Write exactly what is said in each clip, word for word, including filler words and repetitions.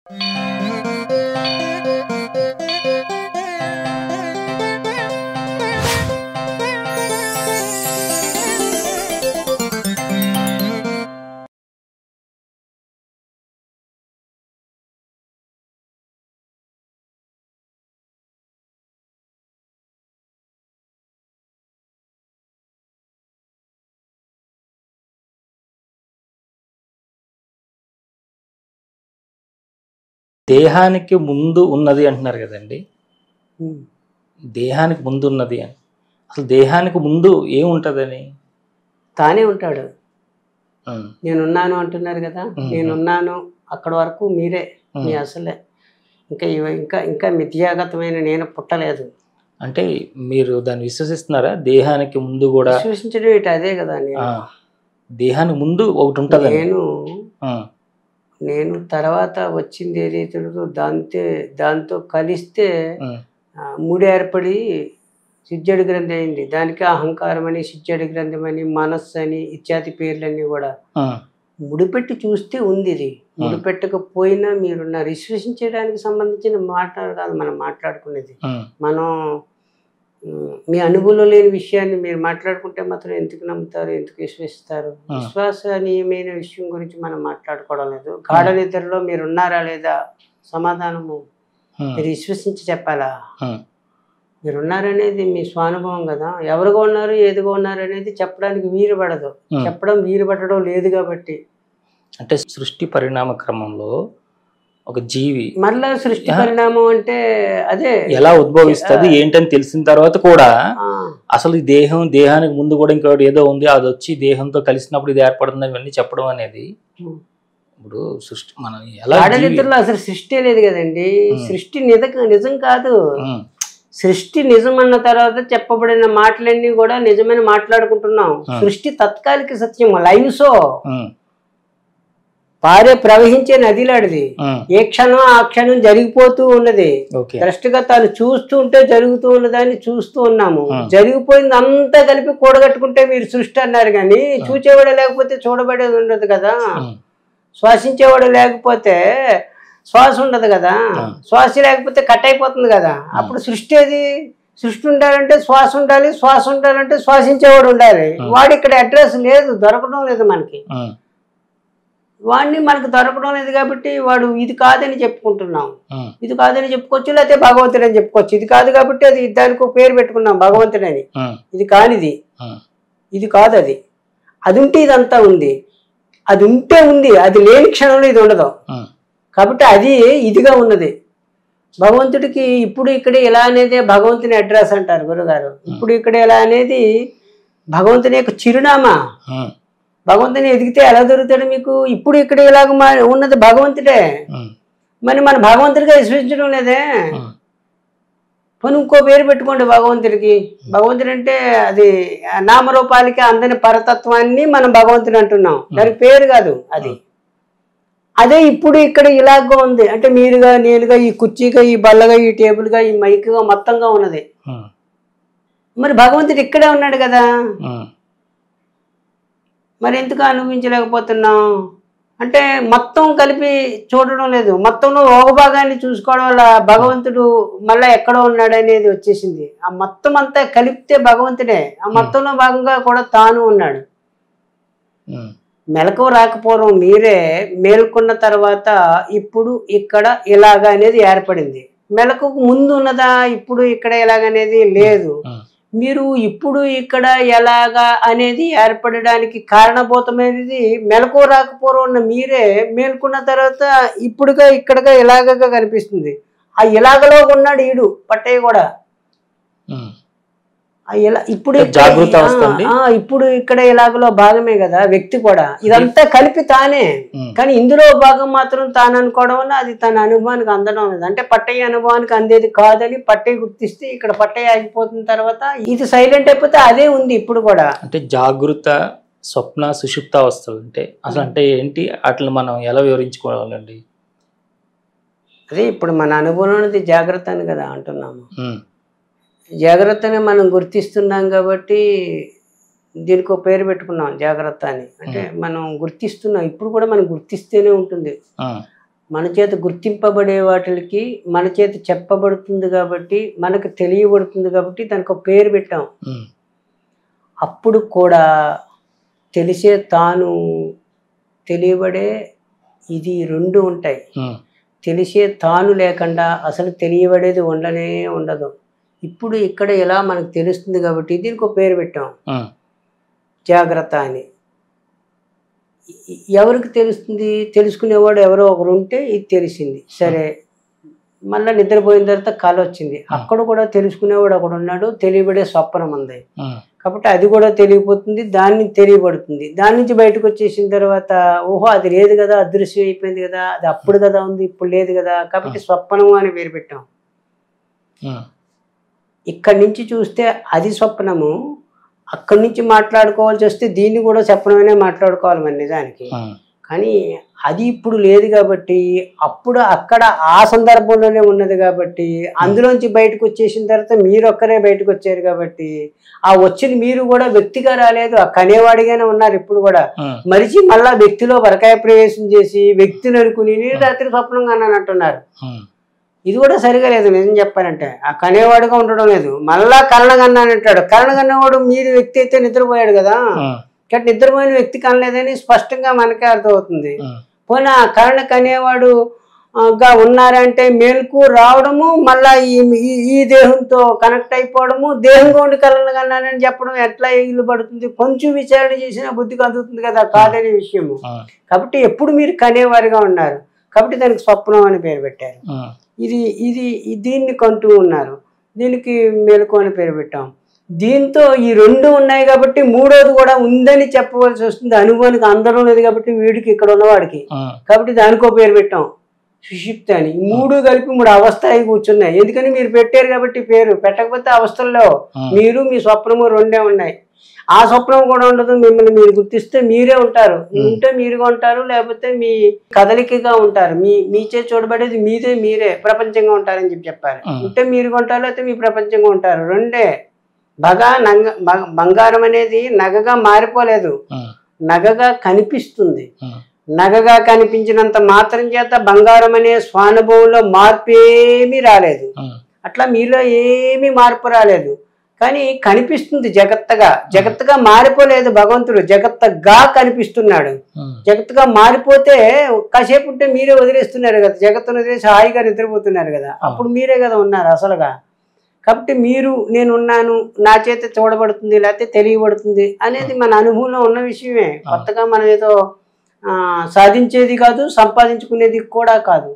దేహానికి ముందు ఉన్నది అంటున్నారు కదండి. దేహానికి ముందు ఉన్నది అని, అసలు దేహానికి ముందు ఏముంటుందని? తానే ఉంటాడు. నేనున్నాను అంటున్నారు కదా, నేనున్నాను అక్కడ వరకు మీరే, మీ అసలే. ఇంకా ఇంకా ఇంకా మిథ్యాగతమైన నేను పుట్టలేదు అంటే మీరు దాన్ని విశ్వసిస్తున్నారా? దేహానికి ముందు కూడా విశ్వసించడం ఏంటి? అదే కదా, నేను దేహానికి ముందు ఒకటి ఉంటుంది. నేను నేను తర్వాత వచ్చింది ఏదైతే దాంతో దాంతో కలిస్తే ముడి ఏర్పడి సిజ్జడి గ్రంథి అయింది. దానికి అహంకారం అని, సిజ్జడి గ్రంథం అని, మనస్సు అని ఇత్యాది పేర్లన్నీ కూడా ముడిపెట్టి చూస్తే ఉంది. ఇది ముడిపెట్టకపోయినా మీరున్న విశ్వసించడానికి సంబంధించిన మాట కాదు మనం మాట్లాడుకునేది. మనం మీ అనుభవంలో లేని విషయాన్ని మీరు మాట్లాడుకుంటే మాత్రం ఎందుకు నమ్ముతారు, ఎందుకు విశ్వసిస్తారు? విశ్వాసనీయమైన విషయం గురించి మనం మాట్లాడుకోవడం లేదు. గాఢ నిద్రలో మీరు ఉన్నారా లేదా సమాధానము మీరు విశ్వసించి చెప్పాలా? మీరు ఉన్నారనేది మీ స్వానుభవం కదా. ఎవరుగా ఉన్నారు, ఏదిగా ఉన్నారు అనేది చెప్పడానికి వీలు పడదు. చెప్పడం వీలు పడడం లేదు కాబట్టి. అంటే సృష్టి పరిణామ క్రమంలో ఒక జీవి మరలా సృష్టి పరిణామం అంటే అదే ఎలా ఉద్భవిస్తుంది ఏంటని తెలిసిన తర్వాత కూడా అసలు ఈ దేహం దేహానికి ముందు కూడా ఇంకోటి ఏదో ఉంది, అది వచ్చి దేహంతో కలిసినప్పుడు ఇది ఏర్పడుతుంది ఇవన్నీ చెప్పడం అనేది ఇప్పుడు సృష్టి మనం ఎలా నిద్రలో అసలు సృష్టి లేదు కదండి. సృష్టి నిజ నిజం కాదు. సృష్టి నిజం అన్న తర్వాత చెప్పబడిన మాటలన్నీ కూడా నిజమని మాట్లాడుకుంటున్నాం. సృష్టి తత్కాలిక సత్యం, లైవ్ షో. పారే ప్రవహించే నదిలాడిది. ఏ క్షణం ఆ క్షణం జరిగిపోతూ ఉన్నది. ద్రష్టగా తాను చూస్తూ ఉంటే జరుగుతూ ఉన్నదాన్ని చూస్తూ ఉన్నాము. జరిగిపోయింది అంతా కలిపి కూడగట్టుకుంటే మీరు సృష్టి అన్నారు. కానీ చూచేవాడు లేకపోతే చూడబడేది ఉండదు కదా. శ్వాసించేవాడు లేకపోతే శ్వాస ఉండదు కదా. శ్వాస లేకపోతే కట్ అయిపోతుంది కదా. అప్పుడు సృష్టి ఏది? సృష్టి ఉండాలంటే శ్వాస ఉండాలి, శ్వాస ఉండాలంటే శ్వాసించేవాడు ఉండాలి. వాడు ఇక్కడ అడ్రస్ లేదు, దొరకడం లేదు మనకి. వాడిని మనకు దొరకడం లేదు కాబట్టి వాడు ఇది కాదని చెప్పుకుంటున్నాం. ఇది కాదని చెప్పుకోవచ్చు, లేకపోతే భగవంతుడు అని చెప్పుకోవచ్చు. ఇది కాదు కాబట్టి అది దానికి పేరు పెట్టుకున్నాం భగవంతుడని. ఇది కానిది, ఇది కాదు. అది అది ఉంటే ఇదంతా ఉంది, అది ఉంటే ఉంది, అది లేని క్షణంలో ఇది ఉండదు. కాబట్టి అది ఇదిగా ఉన్నది. భగవంతుడికి ఇప్పుడు ఇక్కడ ఎలా అనేది భగవంతుని అడ్రస్ అంటారు గురుగారు. ఇప్పుడు ఇక్కడ ఎలా అనేది భగవంతుని యొక్క చిరునామా. భగవంతుని ఎదిగితే ఎలా దొరుకుతాడు మీకు? ఇప్పుడు ఇక్కడ ఇలాగ ఉన్నది భగవంతుడే. మరి మన భగవంతుడిగా విశ్వసించడం లేదే. పని ఇంకో పేరు పెట్టుకోండి భగవంతుడికి. భగవంతుడు అంటే అది నామరూపాలకి అందని పరతత్వాన్ని మనం భగవంతుడు అంటున్నాం. దానికి పేరు కాదు అది. అదే ఇప్పుడు ఇక్కడ ఇలాగ ఉంది అంటే మీరుగా, నేనుగా, ఈ కుర్చీగా, ఈ బల్లగా, ఈ టేబుల్గా, ఈ మైక్గా మొత్తంగా ఉన్నది. మరి భగవంతుడు ఇక్కడే ఉన్నాడు కదా. మరి ఎందుకు అనుభవించలేకపోతున్నాం అంటే మొత్తం కలిపి చూడడం లేదు. మొత్తంలో ఒక భాగాన్ని చూసుకోవడం వల్ల భగవంతుడు మళ్ళీ ఎక్కడో ఉన్నాడు అనేది వచ్చేసింది. ఆ మొత్తం అంతా కలిపితే భగవంతుడే. ఆ మొత్తంలో భాగంగా కూడా తాను ఉన్నాడు. మెలకు రాకపోవడం మీరే, మేల్కొన్న తర్వాత ఇప్పుడు ఇక్కడ ఇలాగ అనేది ఏర్పడింది. మెలకు ముందు ఉన్నదా ఇప్పుడు ఇక్కడ ఇలాగనేది లేదు. మీరు ఇప్పుడు ఇక్కడ ఎలాగా అనేది ఏర్పడడానికి కారణభూతమైనది మెలకు రాకపోవడం ఉన్న మీరే. మేల్కొన్న తర్వాత ఇప్పుడుగా ఇక్కడగా ఇలాగగా కనిపిస్తుంది. ఆ ఇలాగలో ఉన్నాడు ఈడు పట్టయ్య కూడా. ఇప్పుడు ఇప్పుడు ఇక్కడ ఇలాగలో భాగమే కదా వ్యక్తి కూడా. ఇదంతా కలిపి తానే. కానీ ఇందులో భాగం మాత్రం తాను అనుకోవడం వల్ల అది తన అనుభవానికి అందడం లేదు. అంటే పట్టయ్య అనుభవానికి అందేది కాదని పట్టయ్య గుర్తిస్తే ఇక్కడ పట్టయ్య ఆగిపోతున్న తర్వాత ఇది సైలెంట్ అయిపోతే అదే ఉంది ఇప్పుడు కూడా. అంటే జాగృత, స్వప్న, సుషుప్త అవస్థలు అంటే అసలు అంటే ఏంటి? అట్లా మనం ఎలా వివరించుకోవాలండి? అదే ఇప్పుడు మన అనుభవంలోది జాగ్రత్త అని కదా అంటున్నాము. జాగ్రత్తని మనం గుర్తిస్తున్నాం కాబట్టి దీనికి ఒక పేరు పెట్టుకున్నాం జాగ్రత్త అని. అంటే మనం గుర్తిస్తున్నాం. ఇప్పుడు కూడా మనం గుర్తిస్తేనే ఉంటుంది. మన చేత గుర్తింపబడే వాటికి మన చేత చెప్పబడుతుంది కాబట్టి మనకు తెలియబడుతుంది కాబట్టి దానికి ఒక పేరు పెట్టాం. అప్పుడు కూడా తెలిసే తాను తెలియబడే ఇది రెండు ఉంటాయి. తెలిసే తాను లేకుండా అసలు తెలియబడేది ఉండనే ఉండదు. ఇప్పుడు ఇక్కడ ఇలా మనకు తెలుస్తుంది కాబట్టి దీనికి ఒక పేరు పెట్టాం జాగ్రత్త అని. ఎవరికి తెలుస్తుంది? తెలుసుకునేవాడు ఎవరో ఒకరు ఉంటే ఇది తెలిసింది. సరే, మళ్ళీ నిద్రపోయిన తర్వాత కళ వచ్చింది, అక్కడ కూడా తెలుసుకునేవాడు ఒకడు ఉన్నాడు, తెలియబడే స్వప్నం ఉంది కాబట్టి అది కూడా తెలియపోతుంది, దాన్ని తెలియబడుతుంది. దాని నుంచి బయటకు వచ్చేసిన తర్వాత ఓహో అది లేదు కదా, అదృశ్యం అయిపోయింది కదా, అది అప్పుడు కదా ఉంది, ఇప్పుడు లేదు కదా, కాబట్టి స్వప్నము అని పేరు పెట్టాం. ఇక్కడి నుంచి చూస్తే అది స్వప్నము, అక్కడి నుంచి మాట్లాడుకోవాల్సి వస్తే దీన్ని కూడా స్వప్నమనే మాట్లాడుకోవాలి మన నిజానికి. కానీ అది ఇప్పుడు లేదు కాబట్టి అప్పుడు అక్కడ ఆ సందర్భంలోనే ఉన్నది కాబట్టి అందులోంచి బయటకు వచ్చేసిన తర్వాత మీరు ఒక్కరే బయటకు వచ్చారు కాబట్టి ఆ వచ్చిన మీరు కూడా వ్యక్తిగా రాలేదు, ఆ కనేవాడిగానే ఉన్నారు ఇప్పుడు కూడా. మరిచి మళ్ళా వ్యక్తిలో వరకాయ ప్రవేశం చేసి వ్యక్తిని అనుకుని నేను రాత్రి స్వప్నంగా అన్నానంటున్నారు. ఇది కూడా సరిగా లేదు నిజం చెప్పానంటే. ఆ కనేవాడుగా ఉండడం లేదు, మళ్ళా కరణగన్నానంటాడు. కరణగన్నవాడు మీరు వ్యక్తి అయితే నిద్రపోయాడు కదా, కాబట్టి నిద్రపోయిన వ్యక్తి కనలేదని స్పష్టంగా మనకే అర్థమవుతుంది. పోనీ ఆ కరణ కనేవాడు గా ఉన్నారంటే మేలుకు రావడము, మళ్ళా ఈ ఈ దేహంతో కనెక్ట్ అయిపోవడము, దేహంగా ఉండి కరణ కన్నానని చెప్పడం ఎట్లా ఇల్లు పడుతుంది? కొంచెం విచారణ చేసినా బుద్ధికి అందుతుంది కదా కాదనే విషయము. కాబట్టి ఎప్పుడు మీరు కనేవారిగా ఉన్నారు కాబట్టి దానికి స్వప్నం అని పేరు పెట్టారు. ఇది ఇది దీన్ని కంటూ ఉన్నారు, దీనికి మెలకు అని పేరు పెట్టాం. దీంతో ఈ రెండు ఉన్నాయి కాబట్టి మూడోది కూడా ఉందని చెప్పవలసి వస్తుంది. అనుభవానికి అందరూ లేదు కాబట్టి వీడికి ఇక్కడ ఉన్నవాడికి, కాబట్టి దానికో పేరు పెట్టాం సుషుప్తి అని. మూడు కలిపి మూడు అవస్థ అయి కూర్చున్నాయి. ఎందుకని మీరు పెట్టారు కాబట్టి పేరు, పెట్టకపోతే అవస్థల్లో మీరు మీ స్వప్నము రెండే ఉన్నాయి. ఆ స్వప్నం కూడా ఉండదు, మిమ్మల్ని మీరు గుర్తిస్తే మీరే ఉంటారు, ఉంటే మీరుగా ఉంటారు, లేకపోతే మీ కదలికగా ఉంటారు, మీ మీచే చూడబడేది మీదే, మీరే ప్రపంచంగా ఉంటారని చెప్పి చెప్పారు. ఉంటే మీరుగా ఉంటారు, లేకపోతే మీ ప్రపంచంగా ఉంటారు, రెండే. బగా నగ బంగారం అనేది నగగా మారిపోలేదు, నగగా కనిపిస్తుంది. నగగా కనిపించినంత మాత్రం చేత బంగారం అనే స్వానుభవంలో మార్పు ఏమీ రాలేదు. అట్లా మీలో ఏమీ మార్పు రాలేదు, కానీ కనిపిస్తుంది జగత్తగా. జగత్తుగా మారిపోలేదు భగవంతుడు, జగత్తగా కనిపిస్తున్నాడు. జగత్తుగా మారిపోతే కాసేపు ఉంటే మీరే వదిలేస్తున్నారు కదా, జగత్తును వదిలేసి హాయిగా నిద్రపోతున్నారు కదా, అప్పుడు మీరే కదా ఉన్నారు అసలుగా. కాబట్టి మీరు నేనున్నాను, నా చేత చూడబడుతుంది లేకపోతే తెలియబడుతుంది అనేది మన అనుభవంలో ఉన్న విషయమే. కొత్తగా మనం ఏదో సాధించేది కాదు, సంపాదించుకునేది కూడా కాదు.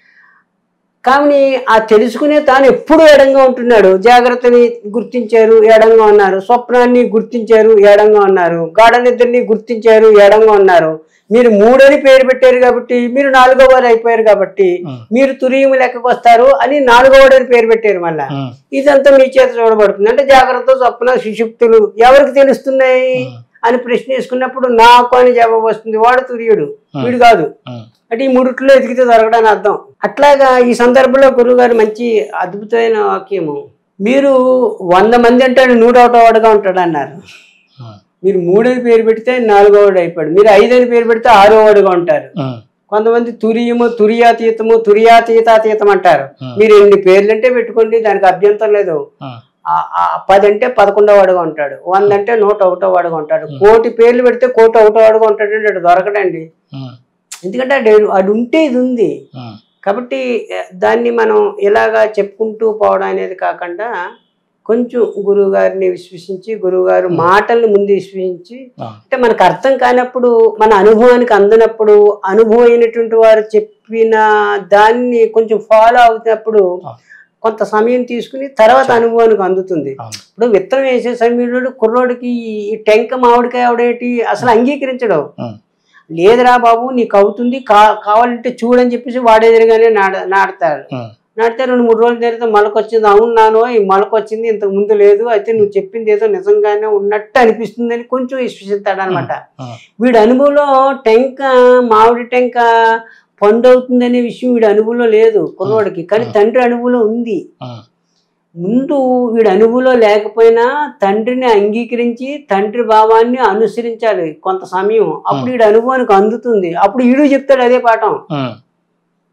కానీ ఆ తెలుసుకునే తాను ఎప్పుడు ఏడంగా ఉంటున్నాడు. జాగ్రత్తని గుర్తించారు, ఏడంగా ఉన్నారు. స్వప్నాన్ని గుర్తించారు, ఏడంగా ఉన్నారు. గాఢ నిద్రని గుర్తించారు, ఏడంగా ఉన్నారు. మీరు మూడని పేరు పెట్టారు కాబట్టి మీరు నాలుగో వారు అయిపోయారు కాబట్టి మీరు తురియము లెక్కకు వస్తారు అని నాలుగో వాడని పేరు పెట్టారు. మళ్ళా ఇదంతా మీ చేత చూడబడుతుంది. అంటే జాగ్రత్త, స్వప్న, సుషుప్తులు ఎవరికి తెలుస్తున్నాయి అని ప్రశ్న వేసుకున్నప్పుడు నాకు అని జవాబు వస్తుంది. వాడు తుర్యుడు, వీడు కాదు. అంటే ఈ మూడిట్లో ఎదిగితే దొరకడానికి అర్థం. అట్లాగా ఈ సందర్భంలో గురువు గారు మంచి అద్భుతమైన వాక్యము, మీరు వంద మంది అంటే నూట ఒకటో వాడుగా ఉంటాడు అన్నారు. మీరు మూడని పేరు పెడితే నాలుగో వాడు అయిపోయాడు, మీరు ఐదని పేరు పెడితే ఆరో వాడుగా ఉంటారు. కొంతమంది తురియము, తురియాతీతము, తురియాతీతాతీతం అంటారు. మీరు ఎన్ని పేర్లు అంటే పెట్టుకోండి, దానికి అభ్యంతరం లేదు. పది అంటే పదకొండో వాడుగా ఉంటాడు, వంద అంటే నూట ఒకటో వాడుగా ఉంటాడు. కోటి పేర్లు పెడితే కోటి ఒకటో వాడుగా ఉంటాడు అంటే అటు దొరకడండి. ఎందుకంటే అది ఉంటే ఇది ఉంది కాబట్టి దాన్ని మనం ఇలాగా చెప్పుకుంటూ పోవడం అనేది కాకుండా కొంచెం గురువు గారిని విశ్వసించి, గురువు గారు మాటల్ని ముందు విశ్వసించి, అంటే మనకు అర్థం కానప్పుడు, మన అనుభవానికి అందనప్పుడు, అనుభవం అయినటువంటి వారు చెప్పిన దాన్ని కొంచెం ఫాలో అవుతున్నప్పుడు కొంత సమయం తీసుకుని తర్వాత అనుభవానికి అందుతుంది. ఇప్పుడు విత్తనం వేసే సమయంలో కుర్రోడికి ఈ టెంక మామిడికాయ ఆవిడేటి అసలు అంగీకరించడం లేదురా బాబు, నీకు అవుతుంది, కా కావాలంటే చూడని చెప్పేసి వాడేదిరిగానే నాడ నాడతాడు. నాటితే రెండు మూడు రోజులు జరిగితే మొలకొచ్చింది. అవును నానో ఈ మొలకొచ్చింది, ఇంతకు ముందు లేదు, అయితే నువ్వు చెప్పింది ఏదో నిజంగానే ఉన్నట్టు అనిపిస్తుంది అని కొంచెం విశ్వసిస్తాడు అనమాట. వీడి అనుభవంలో టెంక మామిడి టెంక పండు అవుతుందనే విషయం వీడి అనుభవంలో లేదు కుర్రోడికి, కానీ తండ్రి అనుభవంలో ఉంది. ముందు వీడి అనుభవంలో లేకపోయినా తండ్రిని అంగీకరించి తండ్రి భావాన్ని అనుసరించాలి కొంత సమయం, అప్పుడు వీడి అనుభవానికి అందుతుంది. అప్పుడు వీడు చెప్తాడు అదే పాఠం.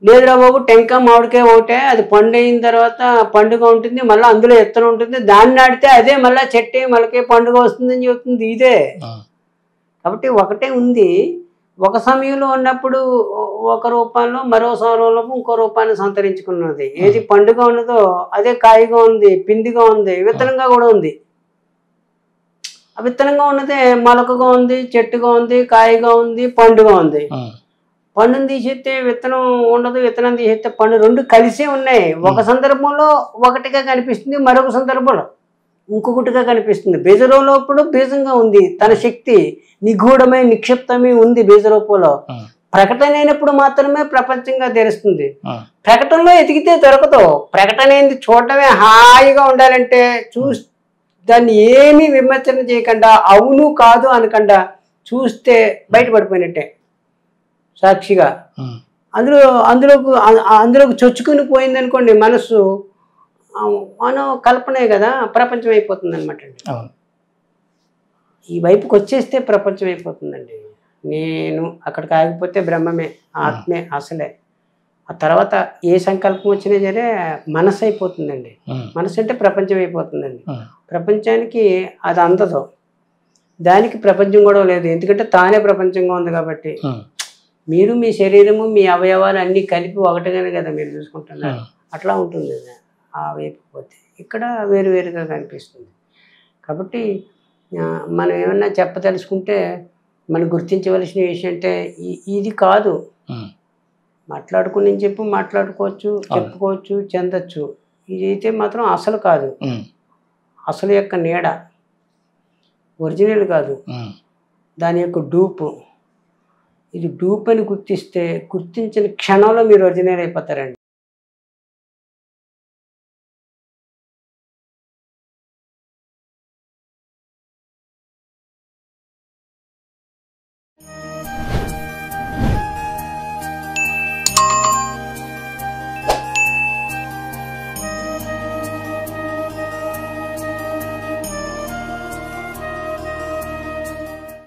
లేదురా బాబు టెంక మామిడికాయ ఒకటే, అది పండు అయిన తర్వాత పండుగ ఉంటుంది, మళ్ళీ అందులో ఎత్తనం ఉంటుంది, దాన్ని నాటితే అదే మళ్ళీ చెట్టు మళ్ళీ పండుగ వస్తుందని చెప్తుంది ఇదే. కాబట్టి ఒకటే ఉంది, ఒక సమయంలో ఉన్నప్పుడు ఒక రూపాల్లో, మరో సమయంలో ఇంకో రూపాన్ని సంతరించుకున్నది. ఏది పండుగ ఉన్నదో అదే కాయగా ఉంది, పిండిగా ఉంది, విత్తనంగా కూడా ఉంది. ఆ విత్తనంగా ఉన్నదే మొలకగా ఉంది, చెట్టుగా ఉంది, కాయగా ఉంది, పండుగా ఉంది. పండును తీసేస్తే విత్తనం ఉండదు, విత్తనం తీసేస్తే పండు, రెండు కలిసే ఉన్నాయి. ఒక సందర్భంలో ఒకటిగా కనిపిస్తుంది, మరొక సందర్భంలో ఇంకొకటిగా కనిపిస్తుంది. బీజరూపంలో బీజంగా ఉంది, తన శక్తి నిగూఢమై నిక్షిప్తమై ఉంది బీజరూపంలో. ప్రకటన అయినప్పుడు మాత్రమే ప్రపంచంగా తెలుస్తుంది. ప్రకటనలో ఎతికితే దొరకదు. ప్రకటన ఏంది చూడటమే హాయిగా ఉండాలంటే చూ దాన్ని ఏమీ విమర్శన చేయకుండా, అవును కాదు అనకుండా చూస్తే బయటపడిపోయినట్టే సాక్షిగా. అందులో అందులోకి అందులోకి చొచ్చుకుని పోయింది అనుకోండి మనస్సు, మనం కల్పనే కదా, ప్రపంచం అయిపోతుంది అనమాట అండి. ఈ వైపుకి వచ్చేస్తే ప్రపంచం అయిపోతుందండి. నేను అక్కడికి ఆగిపోతే బ్రహ్మమే, ఆత్మే అసలే. ఆ తర్వాత ఏ సంకల్పం వచ్చినా సరే మనసు అయిపోతుందండి. మనసు అంటే ప్రపంచం అయిపోతుందండి. ప్రపంచానికి అది అందదు, దానికి ప్రపంచం కూడా లేదు, ఎందుకంటే తానే ప్రపంచంగా ఉంది కాబట్టి. మీరు మీ శరీరము మీ అవయవాలు అన్నీ కలిపి ఒకటిగానే కదా మీరు చూసుకుంటున్నారు. అట్లా ఉంటుంది ఆ వైపు పోతే. ఇక్కడ వేరువేరుగా కనిపిస్తుంది. కాబట్టి మనం ఏమన్నా చెప్పదలుచుకుంటే మనం గుర్తించవలసిన విషయం అంటే ఇది కాదు. మాట్లాడుకుని చెప్పి మాట్లాడుకోవచ్చు, చెప్పుకోవచ్చు, చెందొచ్చు. ఇది అయితే మాత్రం అసలు కాదు, అసలు యొక్క నీడ, ఒరిజినల్ కాదు, దాని యొక్క డూపు. ఇది డూప్ అని గుర్తిస్తే గుర్తించిన క్షణంలో మీరు ఒరిజినల్ అయిపోతారండి.